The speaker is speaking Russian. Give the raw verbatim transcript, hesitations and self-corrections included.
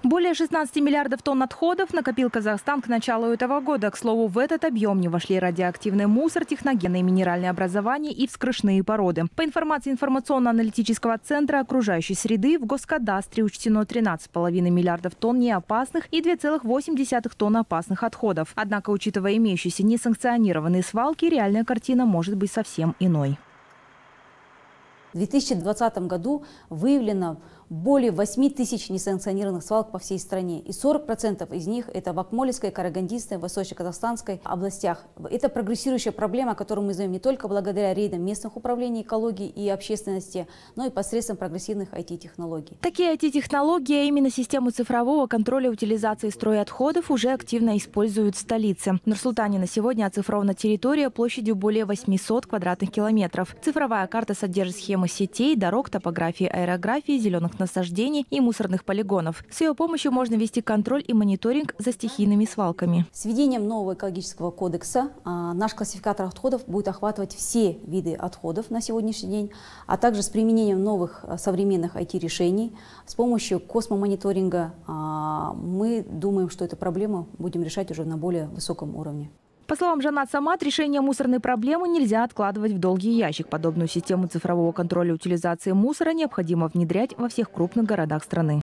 Более шестнадцати миллиардов тонн отходов накопил Казахстан к началу этого года. К слову, в этот объем не вошли радиоактивный мусор, техногенные минеральные образования и вскрышные породы. По информации информационно-аналитического центра окружающей среды, в Госкадастре учтено тринадцать с половиной миллиардов тонн неопасных и две целых восемь десятых тонн опасных отходов. Однако, учитывая имеющиеся несанкционированные свалки, реальная картина может быть совсем иной. В две тысячи двадцатом году выявлено более восьми тысяч несанкционированных свалок по всей стране. И сорок процентов из них это в Акмолинской, Карагандинской, Восточно-Казахстанской областях. Это прогрессирующая проблема, которую мы знаем не только благодаря рейдам местных управлений экологии и общественности, но и посредством прогрессивных ай ти-технологий. Такие ай ти-технологии, а именно систему цифрового контроля утилизации стройотходов, уже активно используют в столице. В Нур-Султане на сегодня оцифрована территория площадью более восьмисот квадратных километров. Цифровая карта содержит схемы сетей, дорог, топографии, аэрографии, зеленых насаждений и мусорных полигонов. С ее помощью можно вести контроль и мониторинг за стихийными свалками. С введением нового экологического кодекса а, наш классификатор отходов будет охватывать все виды отходов на сегодняшний день, а также с применением новых а, современных ай ти-решений, с помощью космомониторинга а, мы думаем, что эту проблему будем решать уже на более высоком уровне. По словам Жанат Самат, решение мусорной проблемы нельзя откладывать в долгий ящик. Подобную систему цифрового контроля утилизации мусора необходимо внедрять во всех крупных городах страны.